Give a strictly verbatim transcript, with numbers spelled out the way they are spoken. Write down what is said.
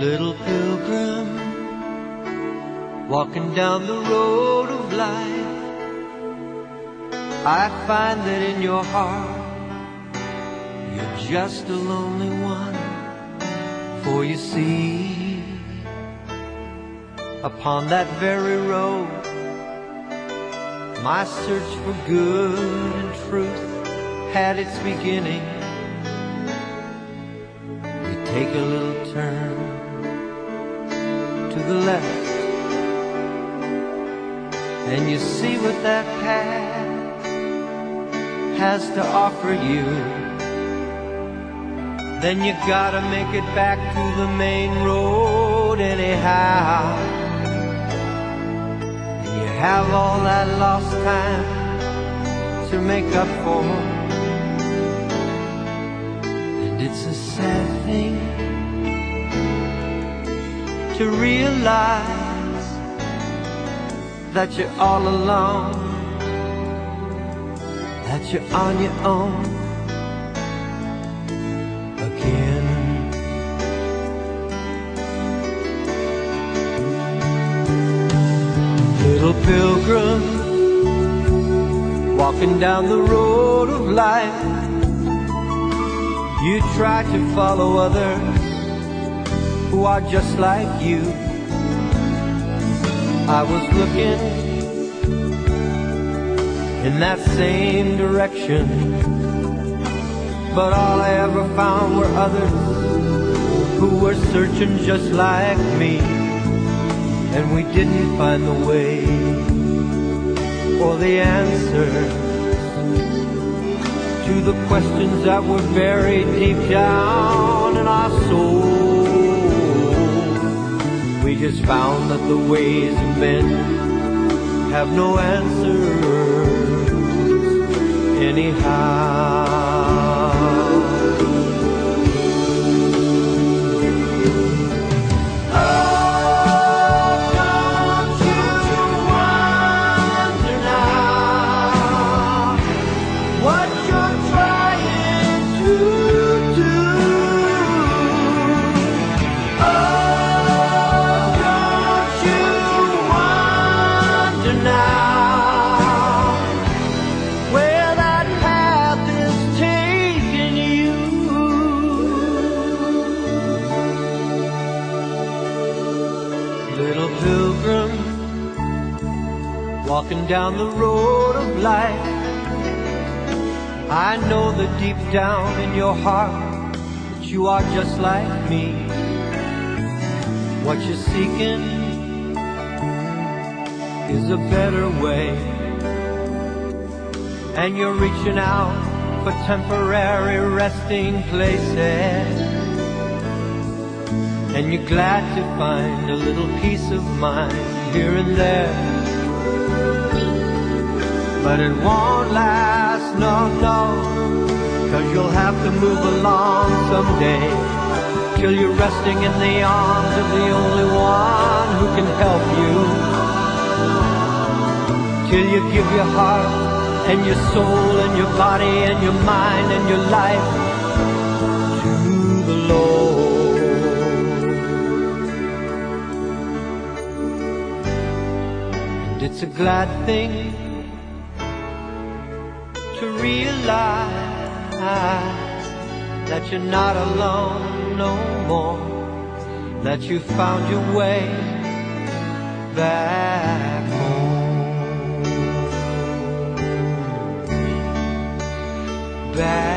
Little pilgrim, walking down the road of life, I find that in your heart you're just a lonely one. For you see, upon that very road, my search for good and truth had its beginning. You take a little turn to the left, and you see what that path has to offer you. Then you gotta make it back to the main road anyhow. And you have all that lost time to make up for. And it's a sad thing to realize that you're all alone, that you're on your own again. Little pilgrim, walking down the road of life, you try to follow others who are just like you. I was looking in that same direction, but all I ever found were others who were searching just like me. And we didn't find the way or the answers to the questions that were buried deep down in our soul. We just found that the ways of men have no answers anyhow. Little pilgrim, walking down the road of life, I know that deep down in your heart that you are just like me. What you're seeking is a better way, and you're reaching out for temporary resting places. And you're glad to find a little peace of mind here and there. But it won't last, no, no, 'cause you'll have to move along someday, till you're resting in the arms of the only one who can help you. Till you give your heart and your soul and your body and your mind and your life to the Lord. It's a glad thing to realize that you're not alone no more, that you found your way back home, back